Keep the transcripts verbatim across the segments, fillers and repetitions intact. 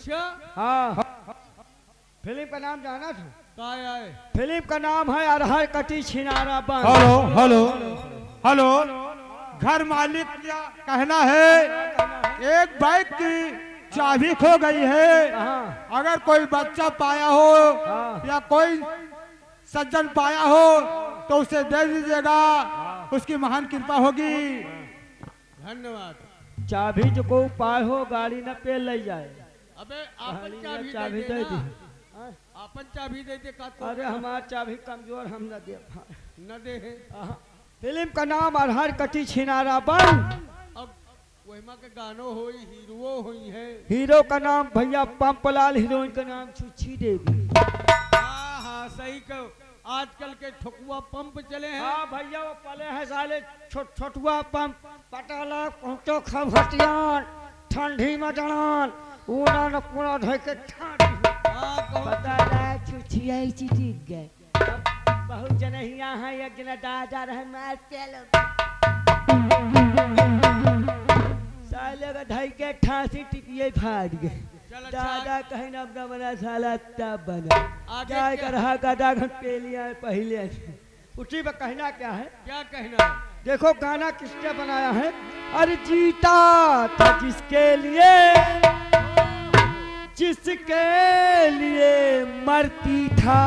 अच्छा हाँ, फिल्म का नाम जाना था? क्या है? फिल्म का नाम है अरहर कटी छिनारा बंद। हेलो हेलो हेलो, घर मालिक क्या कहना है? एक बाइक की चाबी खो गई है, हाँ, अगर कोई बच्चा पाया हो हाँ, या कोई सज्जन पाया हो तो उसे दे दीजिएगा, उसकी महान कृपा होगी। धन्यवाद। चाबी जो को पाए हो गाड़ी न पे ले जाए। अबे आपन चाबी चाबी दे दे दे दी। ना, आपन चाबी दे दे का तो अरे हमार चाबी कमजोर, हम न दे पाए। न दे है। हाँ, फिल्म का नाम अरहर कटी छिनारा बंद। अब वहीमा के गानों होई, हीरो होई है। हीरो का नाम भैया पंपलाल, हीरोइन का नाम छुच्छी देवी। हाँ हाँ सही कहो, आजकल के ठकुआ पंप चले हैं। हाँ भैया वो पले है साले छोट छोटुआ पंप पटाला पहुंचो खभटियान ठंडी में जड़ान उड़ा न पूरा धोई के ठाड़ी हाँ कहो। पता है छुछिया ही चिटिक गए। बहुत जनहिया है, एक जना दादा रहे मार पेलो साले का धोई के ठासी टिपिए फाड़ गए। चल दादा कहीं न अपना बना साला तब बना आगे क्या क्या? कर गदा घंट पे लिया पहले उसी पर कहना क्या है? क्या कहना है? देखो गाना किसने बनाया है? अरे जीता था जिसके लिए, जिसके लिए मरती था,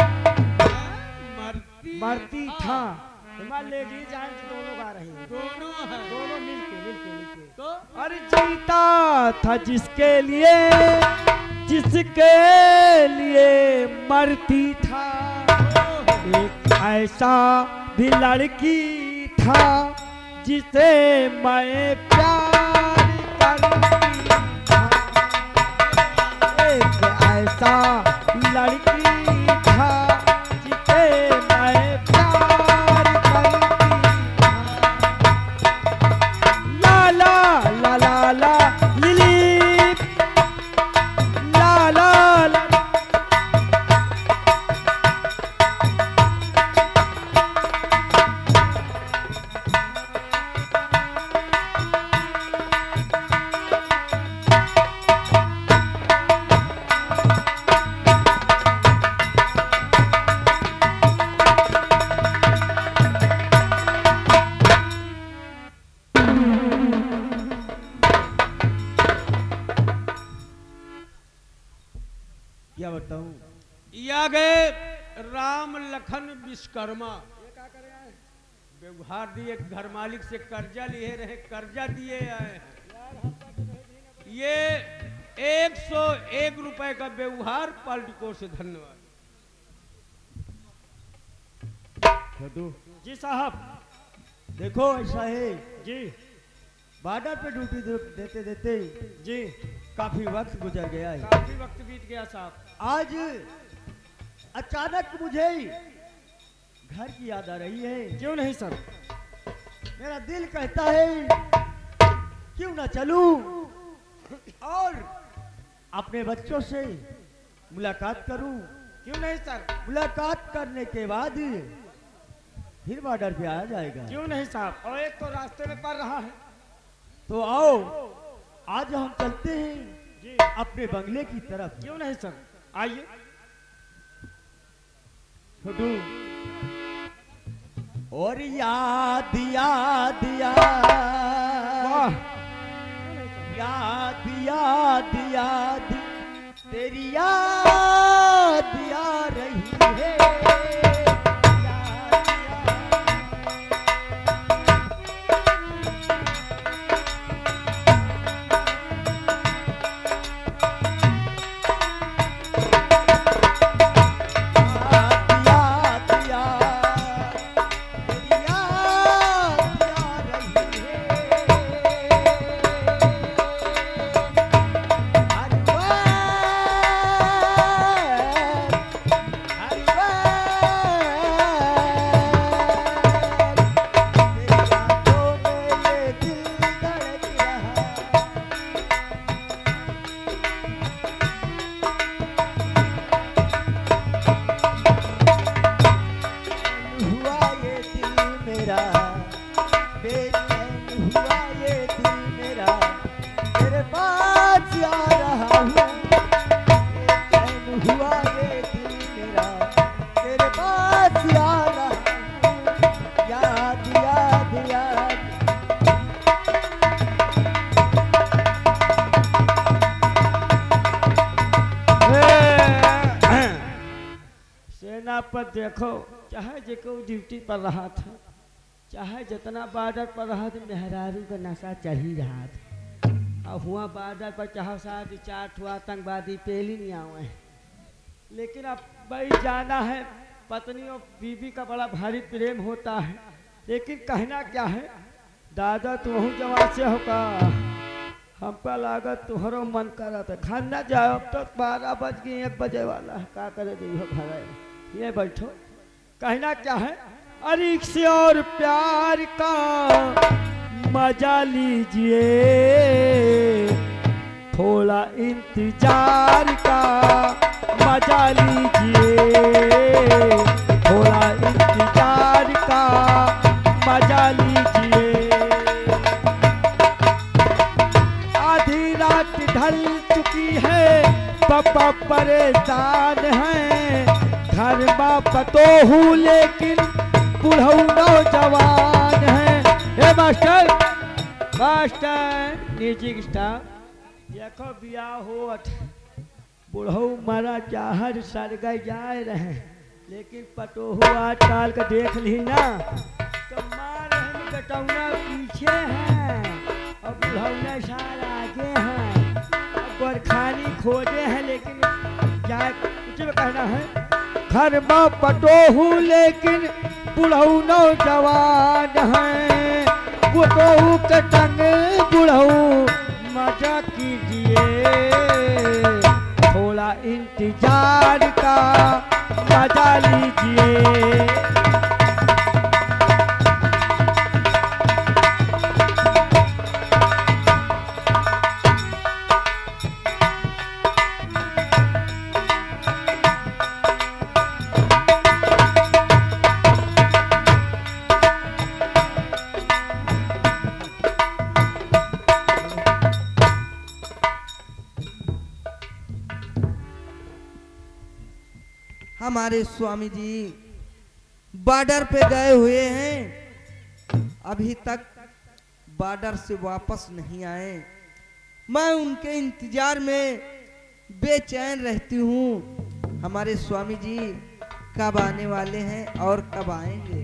मरती मरती था। लेडीज जेंट्स दोनों गा रही हैं, दोनों है। दोनों मिलके मिलके मिलके। तो अरे जीता था जिसके लिए, जिसके लिए मरती था, एक ऐसा भी लड़की था जिसे मैं प्यार करती था, एक ऐसा लड़की था जिसे मैं प्यार करती था। ला ला ला ला ला लिली ला ला ला। क्या बताऊं? या गए राम लखन विश्वकर्मा। व्यवहार दिए, घर मालिक से कर्जा लिए रहे, कर्जा दिए आए। ये एक सौ एक रुपए का व्यवहार पॉलिटिको से। धन्यवाद। छोटू जी साहब, देखो ऐसा है जी, बॉर्डर पे ड्यूटी देते देते जी काफी वक्त गुजर गया है। काफी वक्त बीत गया साहब। आज अचानक मुझे घर की याद आ रही है। क्यों नहीं सर? मेरा दिल कहता है क्यों ना चलूं और अपने बच्चों से मुलाकात करूं। क्यों नहीं सर? मुलाकात करने के बाद फिर बॉर्डर पे आ जाएगा। क्यों नहीं साहब? और एक तो रास्ते में पड़ रहा है। तो आओ आज हम चलते हैं जी अपने बंगले की तरफ। क्यों नहीं सर? आइए। छोटू और याद याद याद याद याद याद तेरी याद आ रही है। आप देखो, चाहे जो ड्यूटी पर रहा था, चाहे जितना बॉर्डर पर रहा था, मेहरारू का नशा चढ़ ही रहा था। अब हुआ बॉर्डर पर चाहे साथ चार हुआ आतंकवादी पेली नहीं आए हैं, लेकिन अब भाई जाना है, पत्नी और बीवी का बड़ा भारी प्रेम होता है। लेकिन कहना क्या है, दादा तुम जवान से होगा, हम पर लागत तुहरो मन करा था खाना जाओ, अब तक बारह बज गए, एक बजे वाला है, क्या करे हो घर ये बैठो। कहना क्या है, अरे से और प्यार का मजा लीजिए, थोड़ा इंतजार का मजा लीजिए, थोड़ा इंतजार का मजा लीजिए। आधी रात ढल चुकी है, पापा परेशान है, घर में पतो हूँ लेकिन बुढ़ऊ नौजवान है। हे मास्टर, मास्टर म्यूजिक स्टाफ, देखो बियाह हो, बुढ़ऊ मारा चाहर सर गए जाए रहे, लेकिन पटोहू आजकल का देख ली ना, तो मार हम कटौना पीछे हैं और बुढ़ौना साल आगे हैं, बरखानी खोजे हैं, लेकिन क्या कुछ में कहना है, घर में पटोहू लेकिन बुढ़ऊ नौजवान है, बुढ़ऊ के टंग बुढ़ऊ मजा कीजिए, थोड़ा इंतजार का मजा लीजिए। हमारे स्वामी जी बॉर्डर पे गए हुए हैं, अभी तक बॉर्डर से वापस नहीं आए। मैं उनके इंतजार में बेचैन रहती हूँ। हमारे स्वामी जी कब आने वाले हैं और कब आएंगे?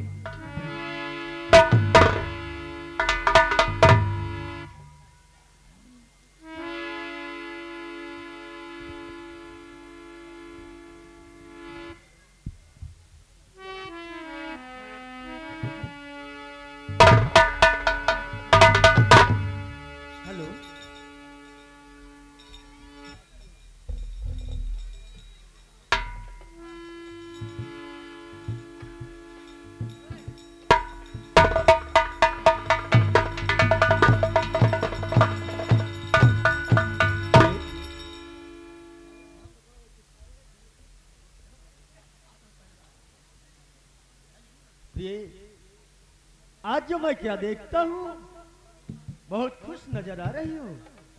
आज जो मैं क्या देखता हूँ, बहुत खुश नजर आ रही हूँ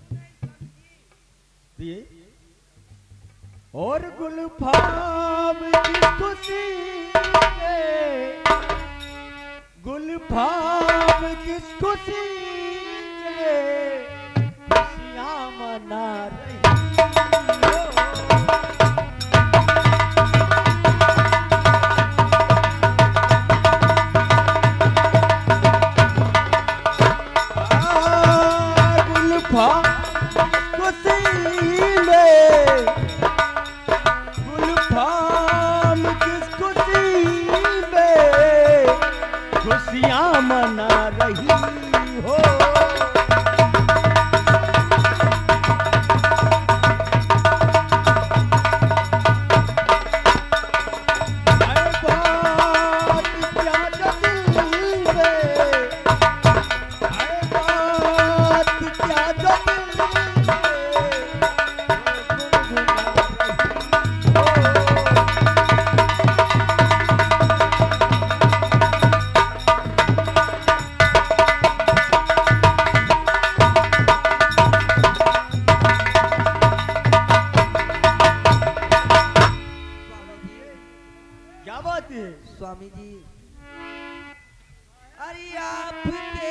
प्रिय, और गुलफाम की खुशी में, गुलफाम की खुशी में खुशियाँ मना रही हो। खुशियाँ मना रही हो। स्वामी जी, अरे आपके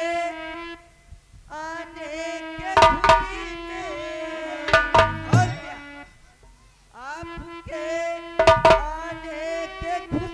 आने के खुशी में, और क्या आपके आने के खुशी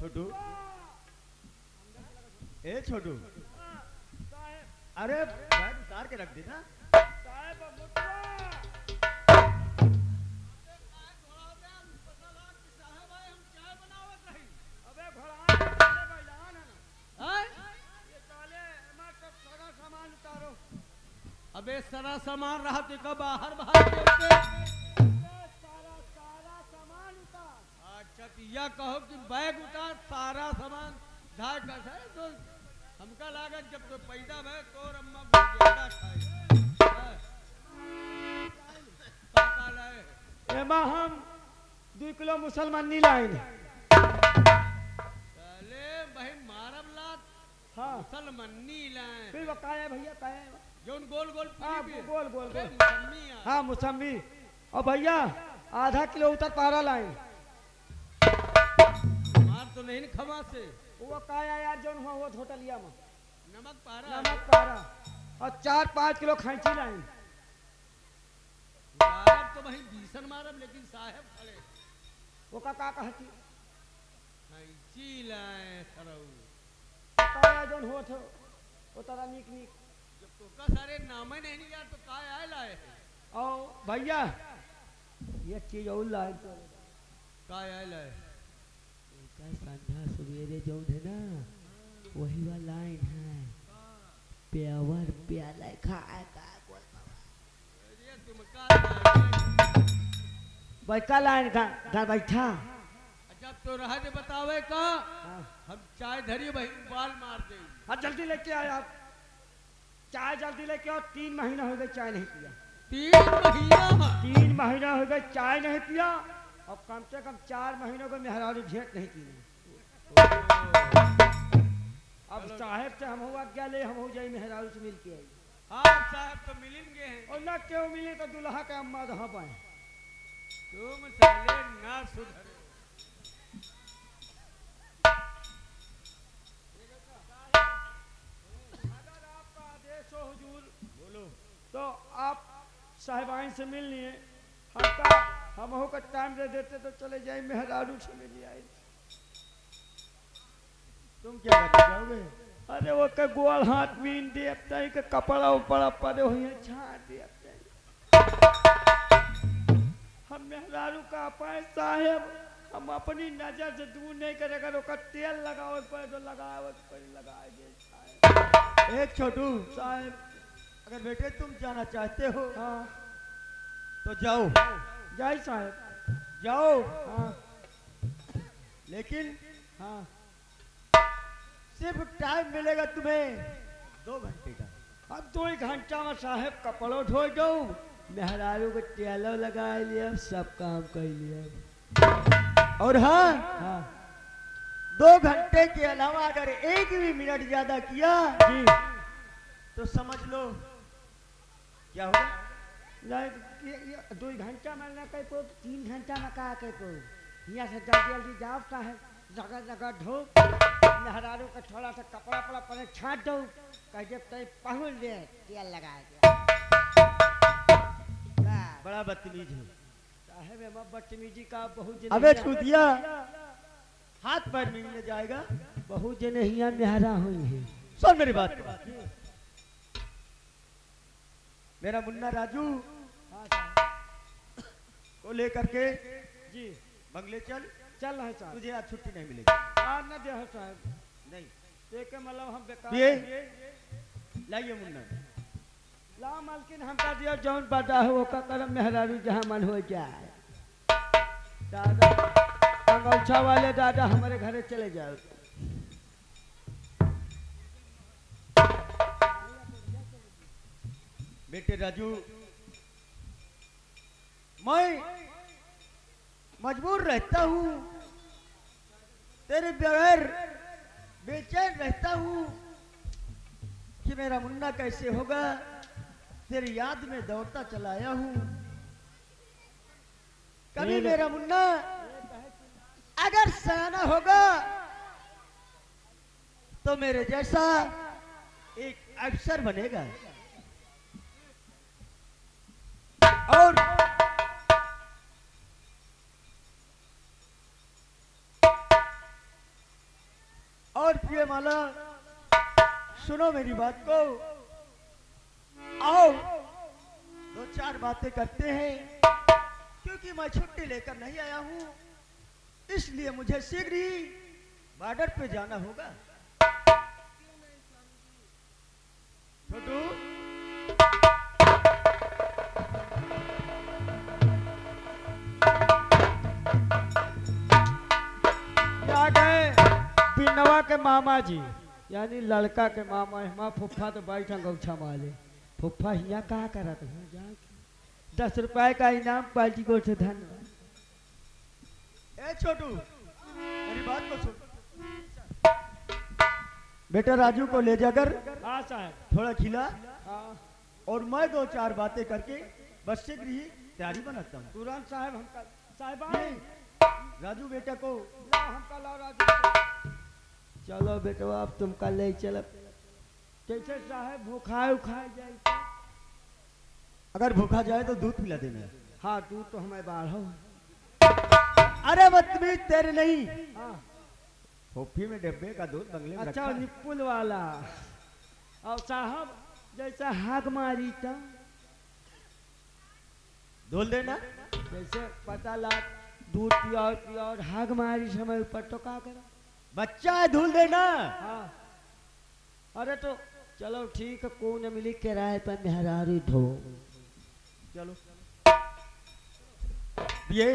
छोटू, ए छोटू, अरे बैग उतार के रख देना। अबे सारा सामान रहा तो कब बाहर बाहर के उसे सारा सारा सामान उतार। अच्छा तो यह कहो कि बैग उतार सारा सामान ढाई कर है तो हमका लागत जब तो पैदा भय तो अम्मा बेटा खाए पापा लाए एमा हम दो किलो मुसलमान नी लाइन। चले भाई मारब लात हाँ मुसलमानी लाए फिर वो काया भैया काया जोन गोल गोल हाँ पीली भी गोल गोल गोल मौसमी आ। हाँ मौसमी और भैया आधा किलो उतर पारा लाइन। मार तो नहीं खवा से वो काया यार जोन हुआ वो होटलिया में नमक पारा नमक पारा और चार पाँच किलो खैंची लाइन। मारब तो वही बीसन मारब लेकिन साहेब खड़े वो का का कहती कैंची लाए सरऊ काया जोन हो थे वो तारा निक निक जब तो का सारे नाम ही नहीं यार तो काय आए लाए और भैया ये चीज और लाइन तो काय आए लाए का संध्या सवेरे जो है ना वही वाला लाइन है प्यावर प्याला खाए का ये तुम का बैठा लाइन का घर बैठा जब तो रहा दे बतावे का हम चाय धरी भाई बाल मार दे। हाँ जल्दी लेके आए आप चाय जल्दी लेके आओ। तीन महीना हो गए चाय नहीं पिया। तीन महीना तीन महीना हो गए चाय नहीं पिया और कम से कम चार महीनों को मेहरारू भेंट नहीं की। अब साहेब से हम हुआ क्या ले हम हो जाए मेहरारू से मिल के आई। हाँ साहब तो मिलेंगे हैं और ना क्यों मिले तो दुल्हा का अम्मा रहा पाए। तुम साले ना सुधरे तो आप साहिबाइन से मिल लिए हमका हम हो का टाइम दे देते तो चले जाए मेहरारू से मिल आए। तुम क्या करने जाओगे? अरे वो के गोल हाथ बीन देवता के कपड़ा उपड़ा पड़े हुए झाड़ देवता हम मेहरारू का पाए साहेब हम अपनी नजर से दूर नहीं करे अगर उसका तेल लगाओ पड़े तो लगाओ पड़े लगाए दे। एक छोटू साहेब अगर बेटे तुम जाना चाहते हो हाँ तो जाओ जाए साहब जाओ हाँ लेकिन हाँ सिर्फ टाइम मिलेगा तुम्हें दो घंटे का। अब दो ही घंटा में साहब कपड़ों धो दो मेहरारू को तेलो लगा लिया सब काम कर लिया और हाँ हाँ दो घंटे के अलावा अगर एक भी मिनट ज्यादा किया जी तो समझ लो क्या होगा। नहीं दो घंटा में ना कह को तीन घंटा में कहा कह को यहाँ से जल्दी जल्दी जाओ साहब जगह जगह धो मेहरारू का थोड़ा सा कपड़ा पड़ा पहले छाट दो कह जब तक पहुँच दे तेल लगा बड़ा बदतमीज है साहब बदतमीजी का बहुत अबे छूतिया हाथ पैर मिलने जाएगा बहुत जने हिया मेहरा हुई है। सुन मेरी बात मेरा मुन्ना राजू को लेकर के जी बंगले चल चल रहे साहब तुझे आज छुट्टी नहीं मिलेगी आज न दे साहब नहीं देखे मतलब हम बेकार ये लाइए मुन्ना ला मालकिन हमका दिया जौन बड़ा है वो का करम मेहरारू जहाँ मन हो जाए। दादा अंगौछा वाले दादा हमारे घरे चले जाओ। बेटे राजू मैं मजबूर रहता हूँ तेरे बगैर बेचैन रहता हूँ कि मेरा मुन्ना कैसे होगा तेरी याद में दौड़ता चलाया हूँ। कभी मेरा मुन्ना अगर सयाना होगा तो मेरे जैसा एक अफसर बनेगा और और प्रिय माला सुनो मेरी बात को। आओ दो चार बातें करते हैं, क्योंकि मैं छुट्टी लेकर नहीं आया हूँ, इसलिए मुझे शीघ्र ही बॉर्डर पे जाना होगा। छोटू आ गए बिनवा के मामा जी, यानी लड़का के मामा। हमारा फुफ्फा तो बैठा गौछा माले। फुफ्फा हिया कहा करत है जाके दस रुपए का इनाम पार्टी को से धन्यवाद। ए छोटू मेरी बात को सुन। बेटा राजू को ले जाकर हाँ साहब। थोड़ा खिला, हाँ और मैं दो चार बातें करके बस शीघ्र ही तैयारी बनाता हूँ। तुरंत साहब हमका साहब नहीं, राजू बेटा को हमका लाओ राजू। चलो बेटवा अब तुमका ले चल। कैसे साहब भूखाए उखाए जाए? अगर भूखा जाए तो दूध पिला देना। हाँ दूध तो हमें बाढ़ो। अरे बदतमीज तेरे नहीं, हाँ फोफी में डब्बे का दूध बंगले में अच्छा रखा है। निपुल वाला। और साहब जैसा हाक मारी था धोल देना। जैसे पता लाग दूध पिया और पिया और हाक मारी समय ऊपर तो क्या करा? बच्चा है, धुल देना। हाँ अरे तो चलो ठीक है, कौन मिली किराए पर मेहरारू धो। चलो ये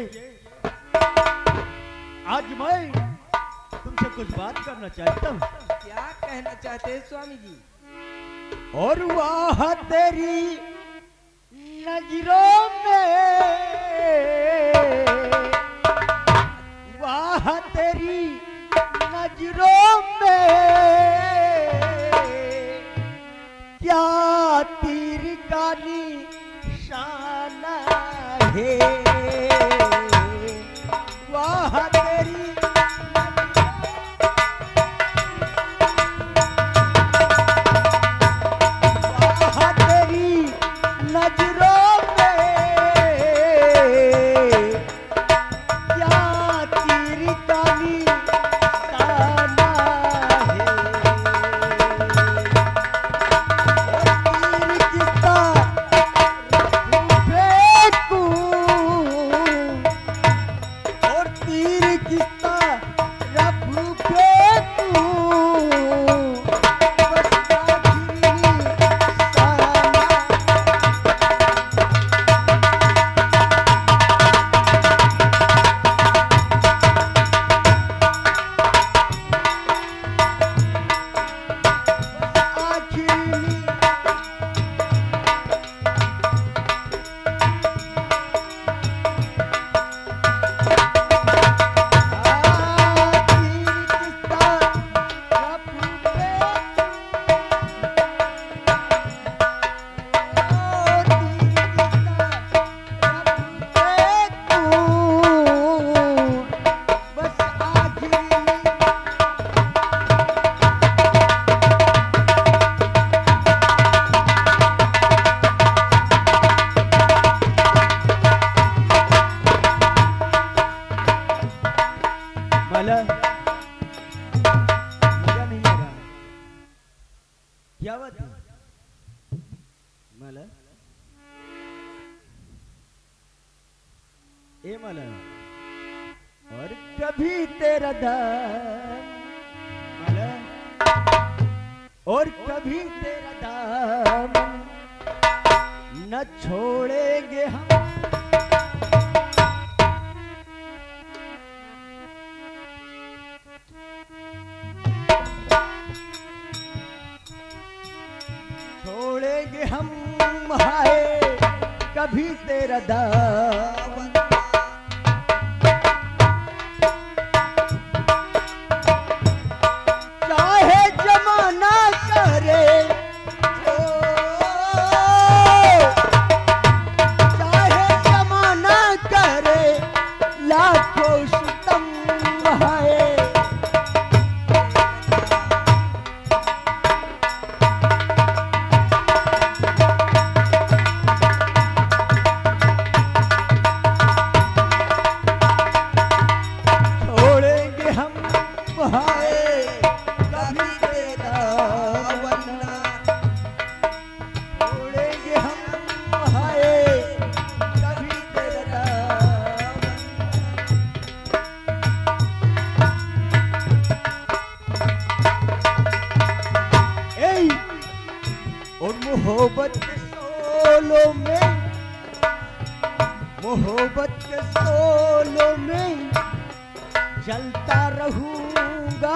आज मैं तुमसे कुछ बात करना चाहता हूँ। क्या कहना चाहते हैं स्वामी जी? और वाह तेरी नजरों में, वाह तेरी नजरों में क्या तीर का निशाना है। वाह तेरी वाह तेरी नजरों में क्या तीर का निशाना है। तीर किसका फेंकूं, और तीर किसका रफू फेंकूं, बस आखिरी निशाना। आखिरी माला मजा नहीं आ रहा। क्या बात है माला? ए माला, और कभी तेरा दाम माला, और कभी तेरा दाम न छोड़ेंगे हम। छोड़ेंगे हम हाय कभी तेरा दामन। चाहे जमाना करे ओ, चाहे जमाना करे लाखों सितम हाय। मोहब्बत के सोलों में, मोहब्बत के सोलों में जलता रहूंगा,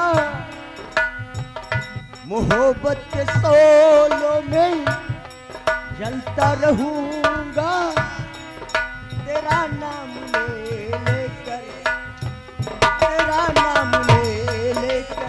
मोहब्बत के सोलों में जलता रहूंगा, तेरा नाम ले लेकर, तेरा नाम ले लेकर।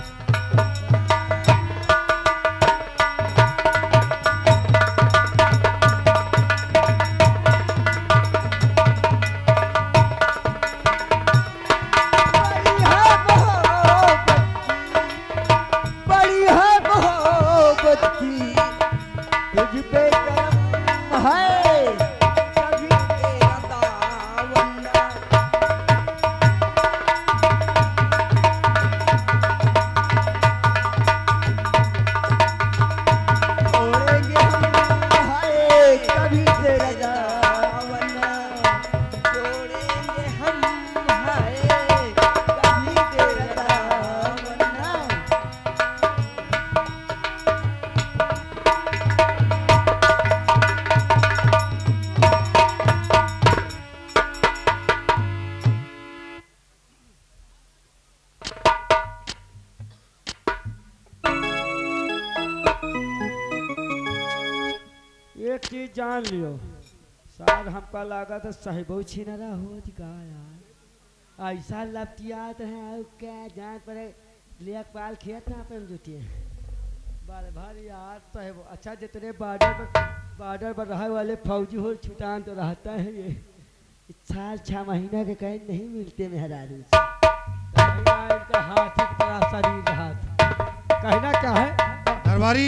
एक चीज जान लियो, शायद हमका लगा तो साहिबो छिनरा हो का यार, ऐसा लपटियात है क्या जान पर लेक पाल खेत ना अपन जुटिए बारे भारी यार साहिब। अच्छा जितने बॉर्डर पर बॉर्डर पर रहे वाले फौजी हो छुटान तो रहता है ये, साल छह महीना के कहीं नहीं मिलते मेहरारू से, इनका हाथी की तरह शरीर रहा था। कहना क्या है दरबारी?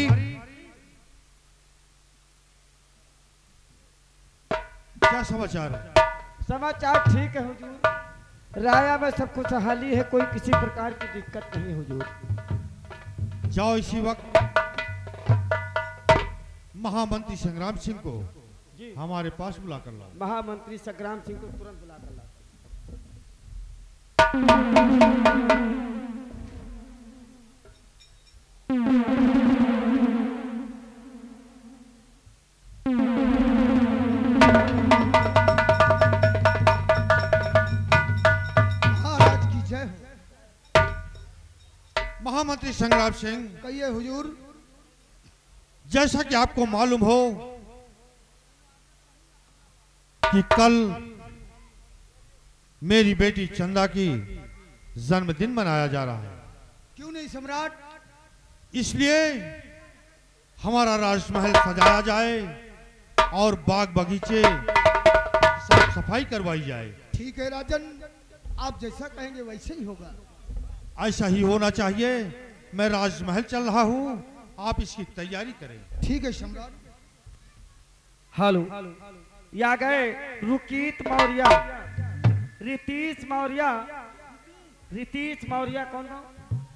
क्या समाचार है? समाचार ठीक है हुजूर, राया में सब खुशहाली है, कोई किसी प्रकार की दिक्कत नहीं हुजूर। जाओ इसी वक्त महामंत्री संग्राम सिंह को हमारे पास बुला कर लाओ। महामंत्री संग्राम सिंह को तुरंत बुला कर लाओ। महामंत्री संग्राम सिंह, कहिए हुजूर। जैसा कि आपको मालूम हो कि कल मेरी बेटी चंदा की जन्मदिन मनाया जा रहा है। क्यों नहीं सम्राट? इसलिए हमारा राजमहल सजाया जाए और बाग बगीचे साफ सफाई करवाई जाए। ठीक है राजन, आप जैसा कहेंगे वैसे ही होगा। ऐसा ही होना चाहिए। मैं राजमहल चल रहा हूँ, आप इसकी तैयारी करें। ठीक है सम्राट। हेलो, या गए रुकीत मौर्य, रितीश मौर्य, रितीश मौर्य कौन हो?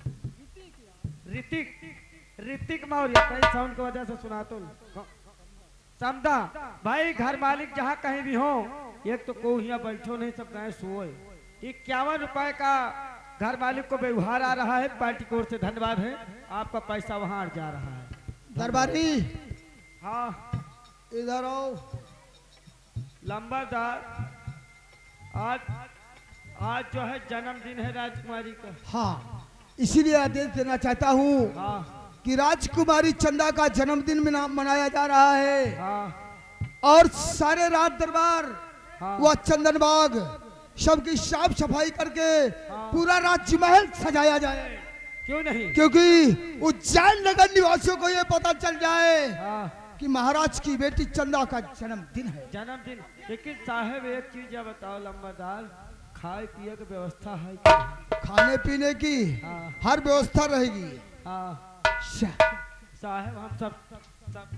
ऋतिक, ऋतिक मौर्य। कहीं साउंड की वजह से सुना तो समझा भाई। घर मालिक जहाँ कहीं भी हो, एक तो कोई यहाँ बैठो नहीं, सब गए सोए। इक्यावन रुपए का घर मालिक को व्यवहार आ रहा है, पार्टी की ओर से धन्यवाद है। आपका पैसा वहां जा रहा है। दरबारी, हाँ इधर आओ। लंबादार, आज आज जो है जन्मदिन है राजकुमारी का। हाँ, इसीलिए आदेश देना चाहता हूँ हाँ कि राजकुमारी चंदा का जन्मदिन मना, मनाया जा रहा है। हाँ और सारे रात दरबार हाँ व चंदन बाग सबकी साफ सफाई करके हाँ। पूरा राजमहल सजाया जाए। क्यों नहीं? क्योंकि उज्जैन नगर निवासियों को ये पता चल जाए हाँ कि महाराज की बेटी चंदा का जन्मदिन है। जन्मदिन। लेकिन साहब एक चीज या बताओ लंबादार, खाए पिए की व्यवस्था है क्या? खाने पीने की हाँ हर व्यवस्था रहेगी। हाँ शा- साहब हम सब, सब, सब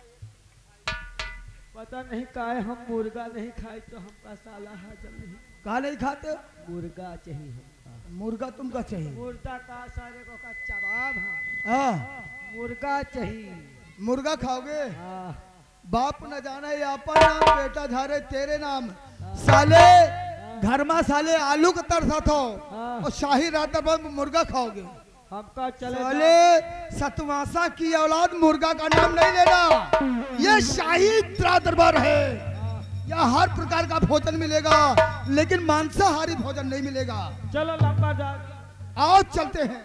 पता नहीं काहे हम मुर्गा नहीं खाए तो हमका साला हाजम नहीं। कहा नहीं खाते? मुर्गा चाहिए हमका। मुर्गा तुमका चाहिए? मुर्गा का सारे को का जवाब हम हाँ, मुर्गा चाहिए। मुर्गा खाओगे? हाँ बाप न जाने ये अपन नाम बेटा धारे तेरे नाम। साले घर में साले आलू का तरसा था हाँ। और शाही रात पर मुर्गा खाओगे। हमका चले साले सतवासा की औलाद मुर्गा का नाम नहीं लेना। ये शाही दरबार है, यहाँ हर प्रकार का भोजन मिलेगा, लेकिन मांसाहारी भोजन नहीं मिलेगा। चलो लंबा जा, आओ चलते हैं।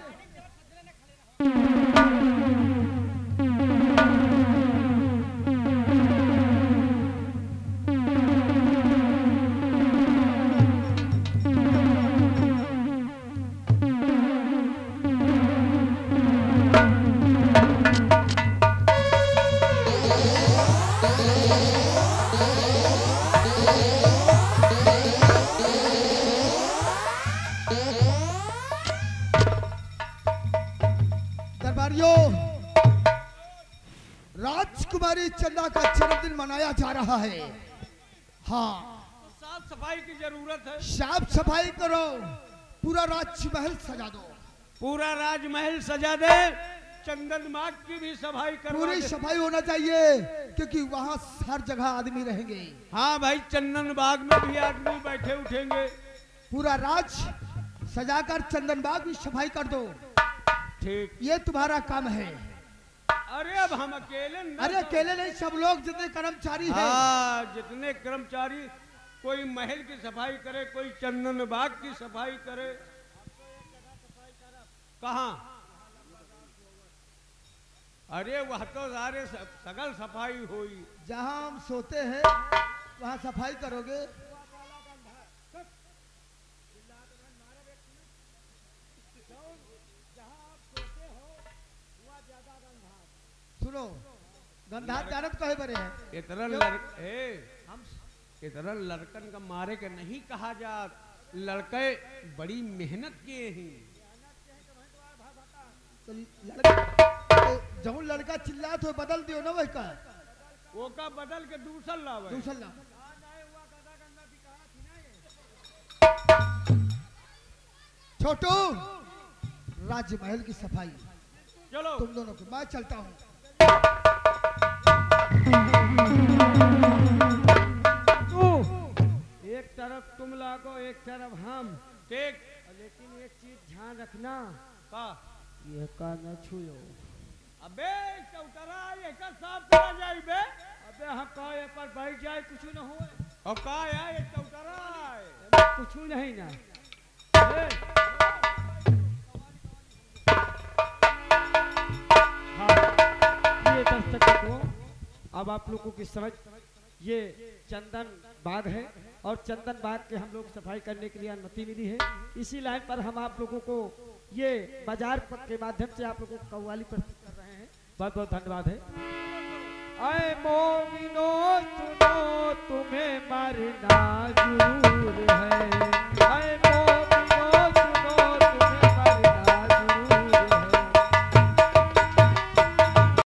राजकुमारी चंदा का जन्मदिन मनाया जा रहा है। हाँ, साफ सफाई की जरूरत है। साफ सफाई करो, पूरा राजमहल सजा दो। पूरा राजमहल सजा दे, चंदन बाग की भी सफाई करो। पूरी सफाई होना चाहिए, क्योंकि वहाँ हर जगह आदमी रहेंगे। हाँ भाई, चंदन बाग में भी आदमी बैठे उठेंगे। पूरा राज सजाकर चंदन बाग भी सफाई कर दो। ठीक, ये तुम्हारा काम है। अरे अब हम अकेले न अरे अकेले नहीं, सब लोग जितने कर्मचारी हैं। हाँ, जितने कर्मचारी, कोई महल की सफाई करे, कोई चंदन बाग की सफाई करे। कहाँ? अरे वह तो सारे सगल सफाई हुई। जहाँ हम सोते हैं वहाँ सफाई करोगे। सुनो, गंधार जानत कहे बरे हैं। इतना लड़के हम इतना लड़कन का मारे के नहीं कहा जा, लड़के बड़ी मेहनत किए हैं। तो लड़का तो जब लड़का चिल्ला तो बदल दियो ना, वही का वो का बदल के दूसर लावे। दूसर ला। छोटू, राजमहल की सफाई चलो तुम दोनों को, मैं चलता हूँ। तू एक तरफ तुम लागो, एक तरफ हम। ठीक, लेकिन एक चीज ध्यान रखना। का? ये का न छुयो। अबे चौतरा ये का साफ करा जाई बे। अबे हम का ये पर बैठ जाए, कुछ न होए। और का है ये चौतरा है, कुछ नहीं ना। हाँ, ये दस्तक को अब आप लोगों की समझ, ये चंदन बाग है और चंदन बाग के हम लोग सफाई करने के लिए अनुमति मिली है। इसी लाइन पर हम आप लोगों को ये बाजार के माध्यम से आप लोगों को कव्वाली प्रस्तुत कर रहे हैं। बहुत बहुत धन्यवाद है। आए मोमिनो सुनो, तुम्हें मरना जरूर है। आए मोमिनो